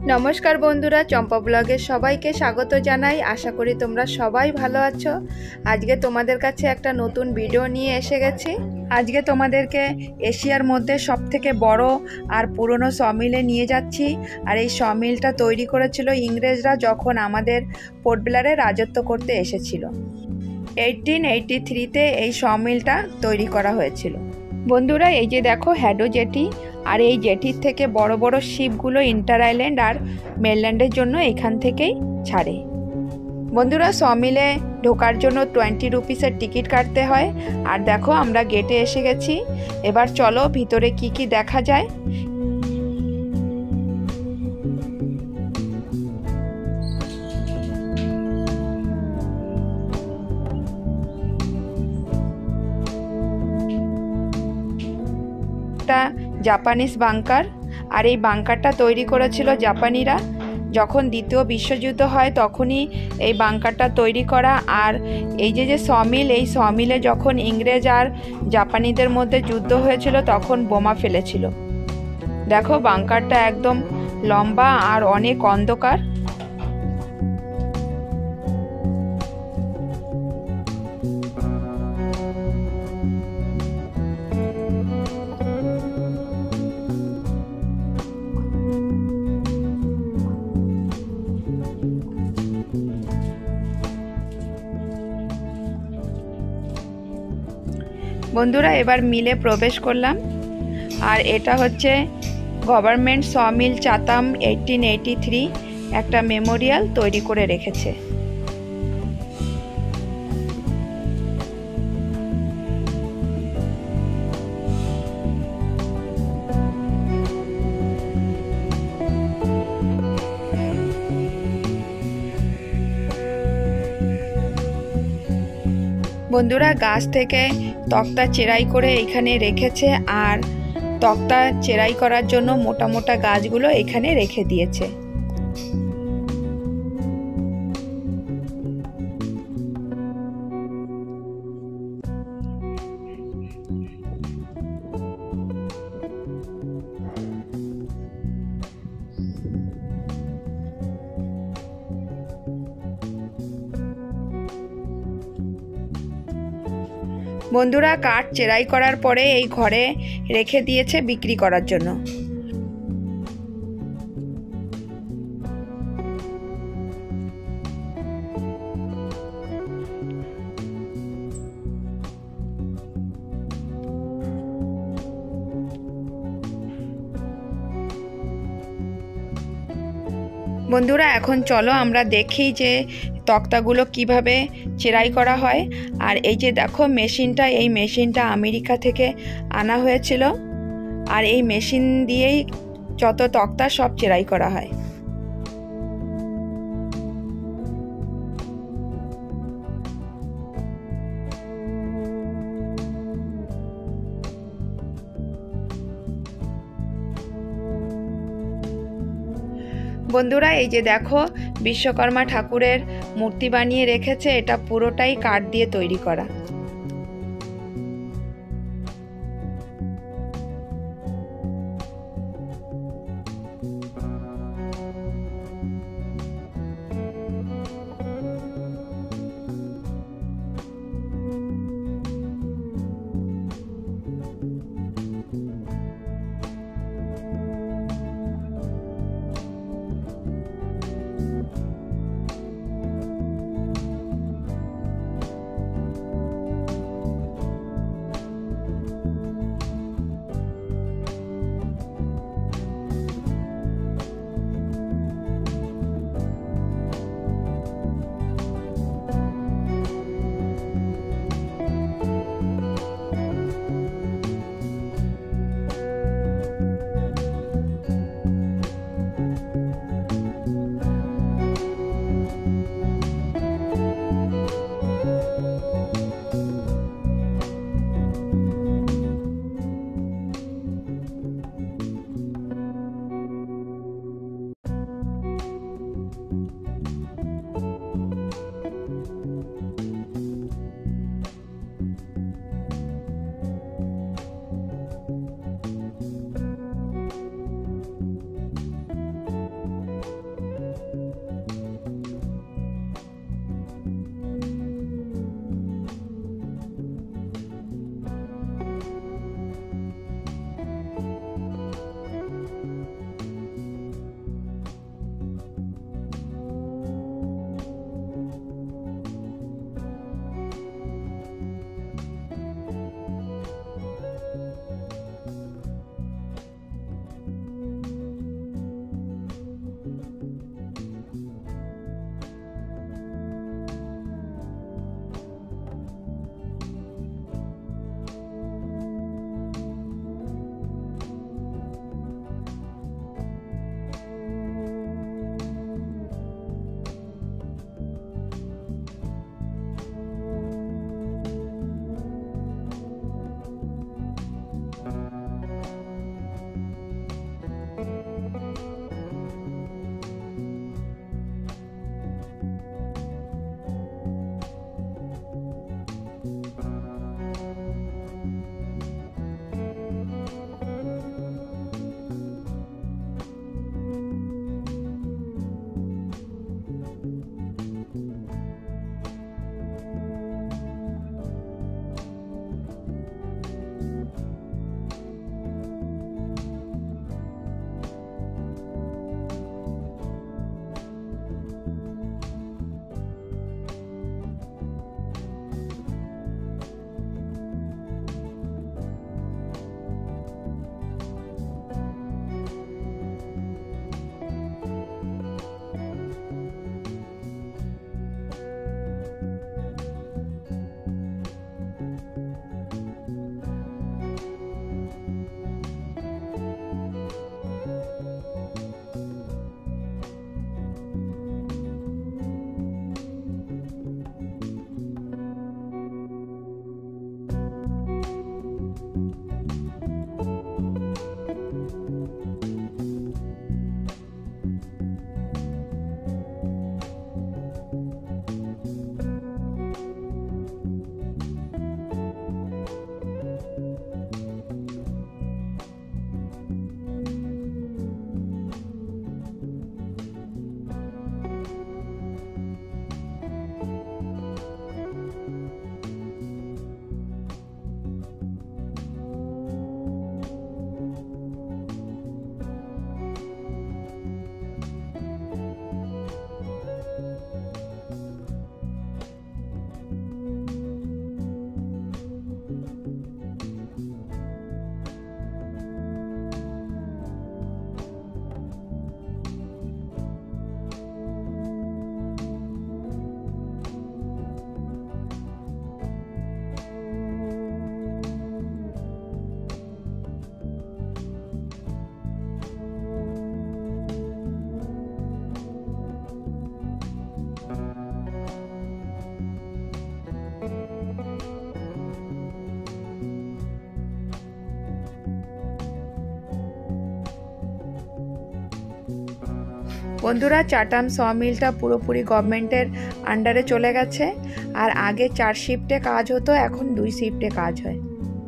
নমস্কার বন্ধুরা, চম্পা ব্লগে সবাইকে স্বাগত জানাই। আশা করি তোমরা সবাই ভালো আছো। আজকে তোমাদের কাছে একটা নতুন ভিডিও নিয়ে এসে গেছি। আজকে তোমাদেরকে এশিয়ার মধ্যে সবথেকে বড় আর পুরনো সমিলে নিয়ে যাচ্ছি। আর এই সমিলটা তৈরি করেছিল ইংরেজরা যখন আমাদের পোর্ট ব্লেয়ারে রাজত্ব করতে এসেছিল। 1883-তে এই সমিলটা তৈরি করা হয়েছিল। বন্ধুরা, এই যে দেখো হ্যাডো জেটি, আর এই জেটির থেকে বড় বড় শিপগুলো ইন্টার আইল্যান্ড আর মেনল্যান্ডের জন্য এখান থেকেই ছাড়ে। বন্ধুরা, সমিলে ঢোকার জন্য 20 রুপিসের টিকিট কাটতে হয়। আর দেখো আমরা গেটে এসে গেছি। এবার চলো ভিতরে কি কি দেখা যায়। জাপানিজ বাংকার, আর এই বাংকারটা তৈরি করেছিল জাপানিরা। যখন দ্বিতীয় বিশ্বযুদ্ধ হয় তখনই এই বাংকারটা তৈরি করা। আর এই যে সমিল, এই সমিলে যখন ইংরেজ আর জাপানিদের মধ্যে যুদ্ধ হয়েছিল তখন বোমা ফেলেছিল। দেখো বাংকারটা একদম লম্বা আর অনেক অন্ধকার। বন্ধুরা, এবার মিলে প্রবেশ করলাম। আর এটা হচ্ছে গভর্নমেন্ট সমিল চাতাম 1883 একটা মেমোরিয়াল তৈরি করে রেখেছে। বন্ধুরা, গাছ থেকে তক্তা চেরাই করে এখানে রেখেছে। আর তক্তা চেরাই করার জন্য মোটা মোটা গাছগুলো এখানে রেখে দিয়েছে। বন্ধুরা, কাঠ চেরাই করার পরে এই ঘরে রেখে দিয়েছে বিক্রি করার জন্য। বন্ধুরা, এখন চলো আমরা দেখি যে তক্তাগুলো কিভাবে চেরাই করা হয়। আর এই যে দেখো মেশিনটা, এই মেশিনটা আমেরিকা থেকে আনা হয়েছিল। আর এই মেশিন দিয়েই যত তক্তা সব চেরাই করা হয়। বন্ধুরা, এই যে দেখো বিশ্বকর্মা ঠাকুরের মূর্তি বানিয়ে রেখেছে। এটা পুরোটাই কাঠ দিয়ে তৈরি করা। বন্ধুরা চাটাম সমিলটা পুরোপুরি গভর্নমেন্টের আন্ডারে চলে গেছে, আর আগে 4 শিফটে কাজ হতো, এখন 2 শিফটে কাজ হয়।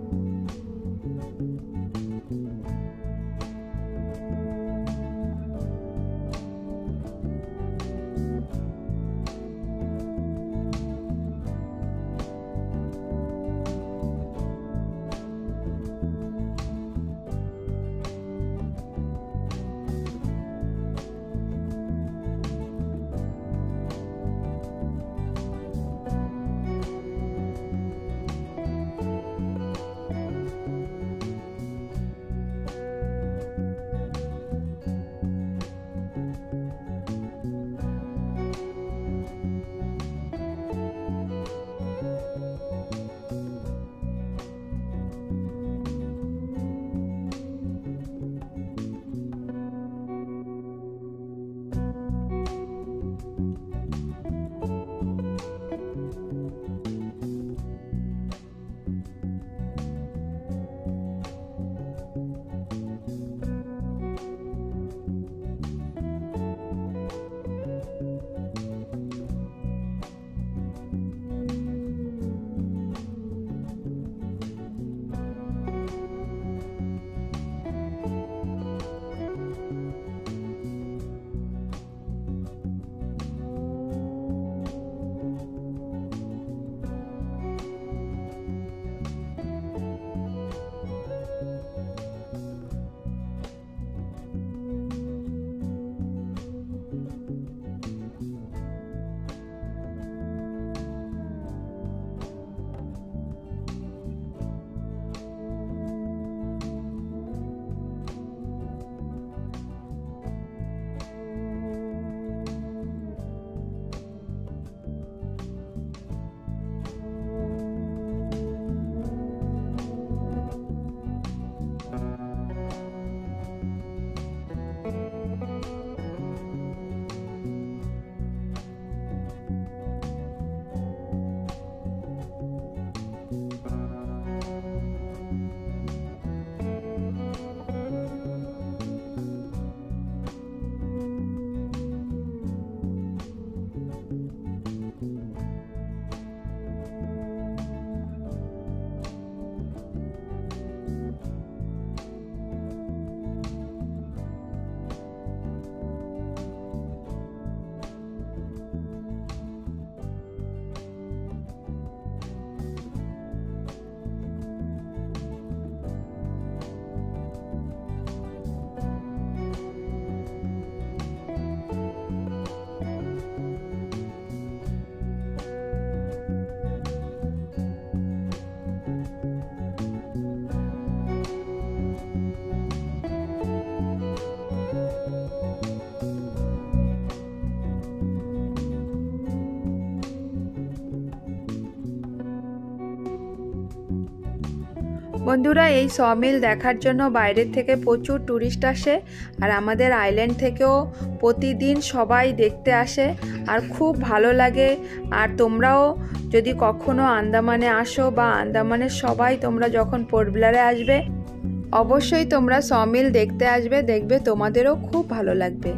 বন্ধুরা এই সমিল দেখার জন্য বাইরের থেকে প্রচুর টুরিস্ট আসে, আর আমাদের আইল্যান্ড থেকেও প্রতিদিন সবাই দেখতে আসে, আর খুব ভালো লাগে। আর তোমরাও যদি কখনো আন্দামানে আসো বা আন্দামানের সবাই তোমরা যখন পোর্ট ব্লেয়ারে আসবে, অবশ্যই তোমরা সমিল দেখতে আসবে, দেখবে তোমাদেরও খুব ভালো লাগবে।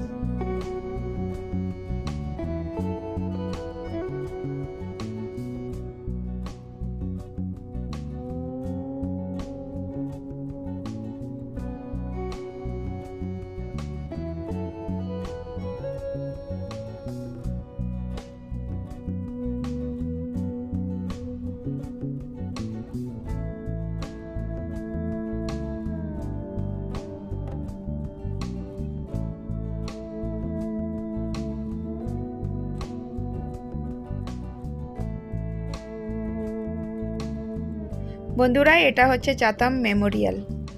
বন্ধুরা এটা হচ্ছে চাতাম মেমোরিয়াল।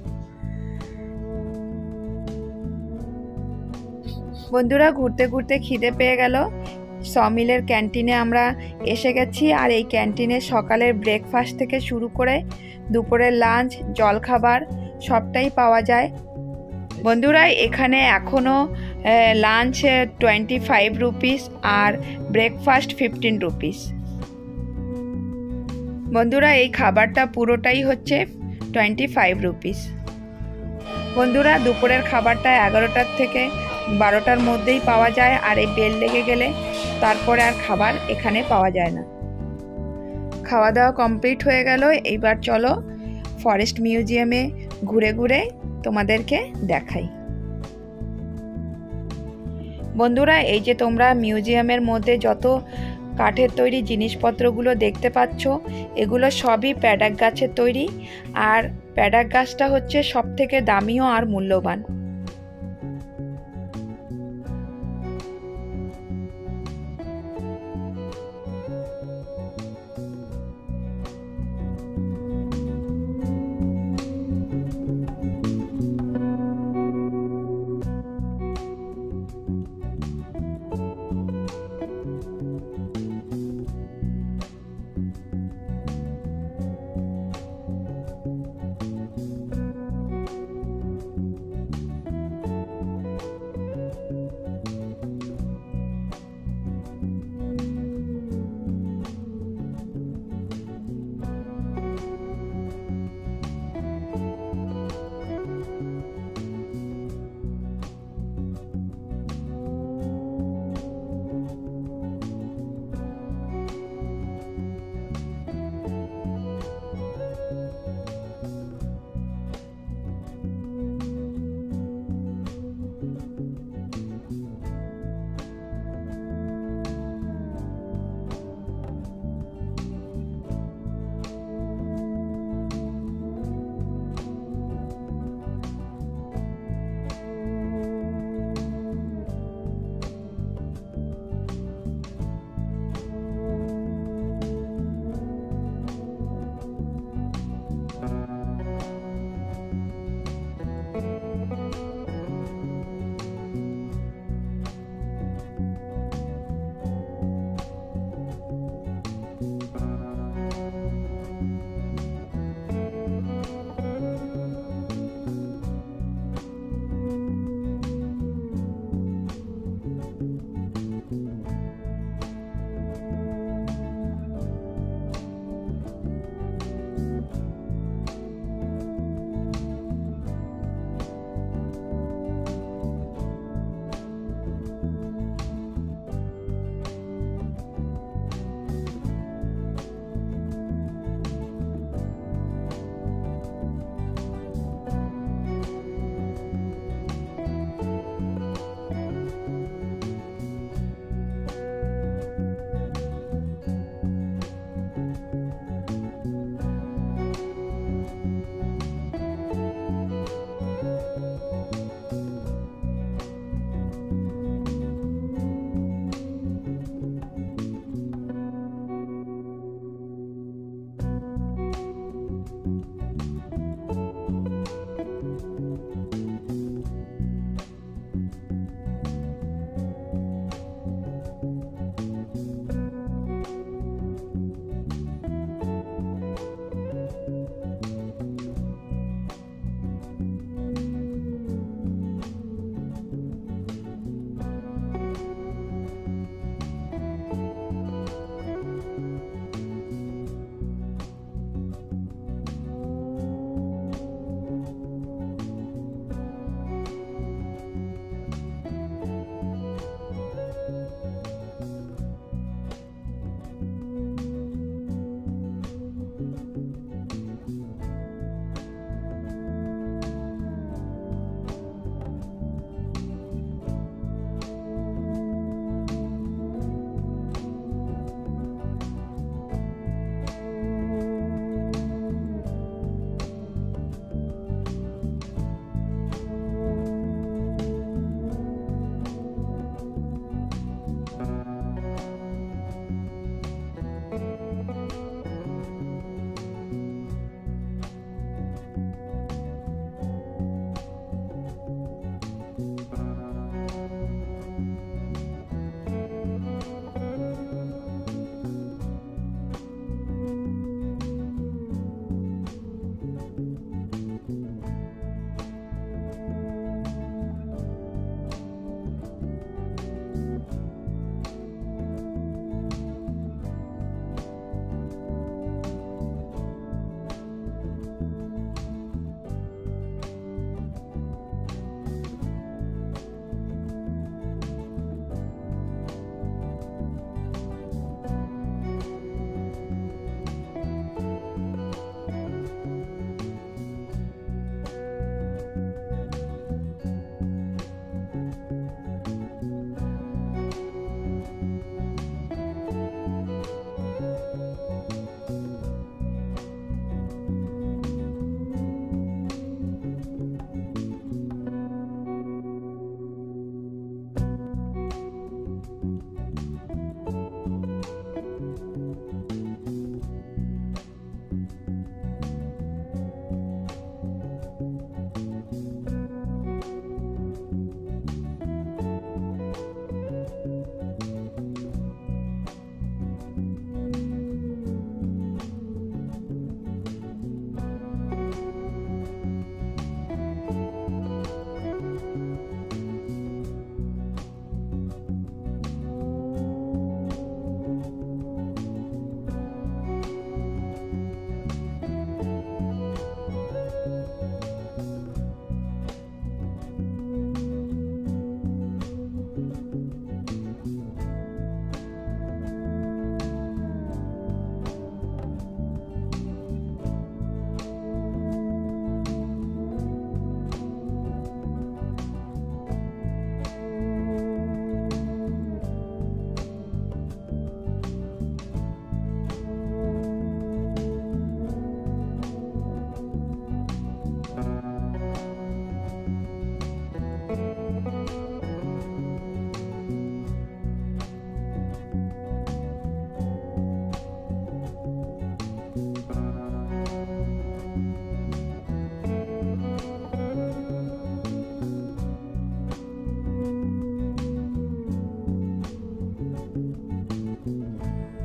বন্ধুরা ঘুরতে ঘুরতে খিদে পেয়ে গেল, সমিলের ক্যান্টিনে আমরা এসে গেছি। আর এই ক্যান্টিনে সকালের ব্রেকফাস্ট থেকে শুরু করে দুপুরের লাঞ্চ, জলখাবার সবটাই পাওয়া যায়। বন্ধুরা এখানে এখনও লাঞ্চ 25 রুপিস আর ব্রেকফাস্ট 15 রুপিস। বন্ধুরা এই খাবারটা পুরোটাই হচ্ছে 25 রুপিস। বন্ধুরা দুপুরের খাবারটা 11টার থেকে 12টার মধ্যেই পাওয়া যায়, আর এই বেল লেগে গেলে তারপরে আর খাবার এখানে পাওয়া যায় না। খাওয়া দাওয়া কমপ্লিট হয়ে গেল। এইবার চলো ফরেস্ট মিউজিয়ামে ঘুরে ঘুরে তোমাদেরকে দেখাই। বন্ধুরা, এই যে তোমরা মিউজিয়ামের মধ্যে যত কাঠের তৈরি জিনিসপত্রগুলো দেখতে পাচ্ছ, এগুলো সবই প্যাডাক গাছের তৈরি। আর প্যাডাক গাছটা হচ্ছে সবথেকে দামিও আর মূল্যবান।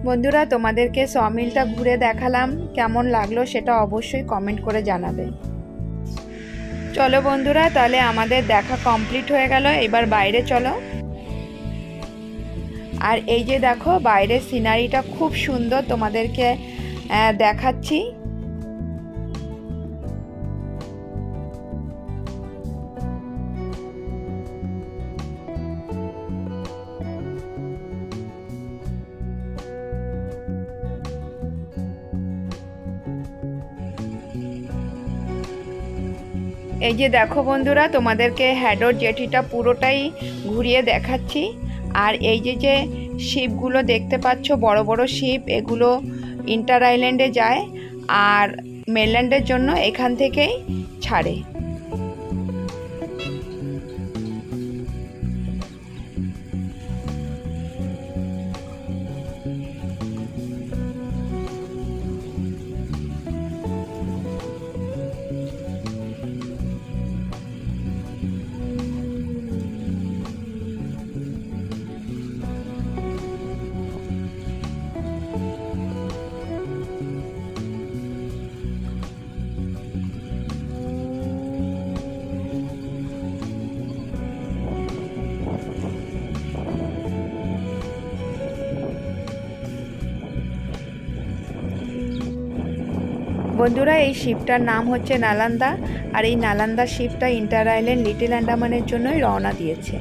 বন্ধুরা তোমাদেরকে সমিলটা ঘুরে দেখালাম, কেমন লাগলো সেটা অবশ্যই কমেন্ট করে জানাবে। চলো বন্ধুরা, তাহলে আমাদের দেখা কমপ্লিট হয়ে গেল, এবার বাইরে চলো। আর এই যে দেখো বাইরের সিনারিটা খুব সুন্দর, তোমাদেরকে দেখাচ্ছি। এই যে দেখো বন্ধুরা, তোমাদেরকে হ্যাডর জেটিটা পুরোটাই ঘুরিয়ে দেখাচ্ছি। আর এই যে শিপগুলো দেখতে পাচ্ছ, বড় বড় শিপ, এগুলো ইন্টার আইল্যান্ডে যায় আর মেনল্যান্ডের জন্য এখান থেকেই ছাড়ে। বন্ধুরা এই শিপটার নাম হচ্ছে নালান্দা, আর এই নালান্দা শিপটা ইন্টার আইল্যান্ড লিটল আন্ডামানের জন্যই রওনা দিয়েছে।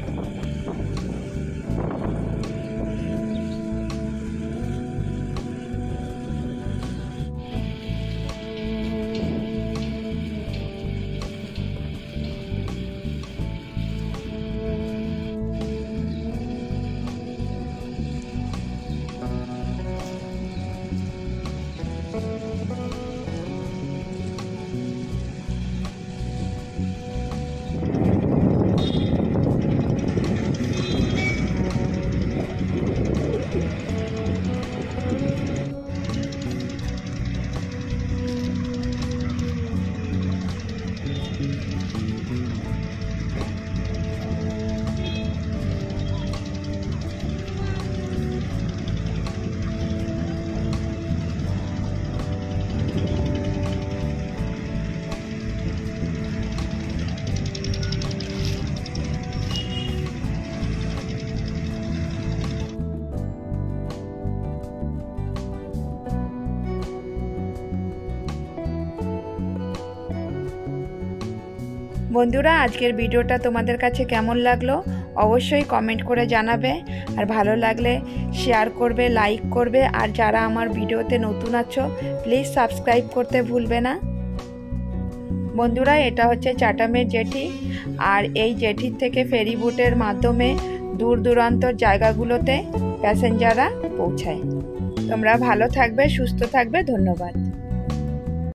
বন্ধুরা আজকের ভিডিওটা তোমাদের কাছে কেমন লাগলো অবশ্যই কমেন্ট করে জানাবে, আর ভালো লাগলে শেয়ার করবে, লাইক করবে, আর যারা আমার ভিডিওতে নতুন আছো প্লিজ সাবস্ক্রাইব করতে ভুলবে না। বন্ধুরা এটা হচ্ছে চাটামের জেটি, আর এই জেটির থেকে ফেরি বোটের মাধ্যমে দূর দূরান্তর জায়গাগুলোতে প্যাসেঞ্জাররা পৌঁছায়। তোমরা ভালো থাকবে, সুস্থ থাকবে, ধন্যবাদ।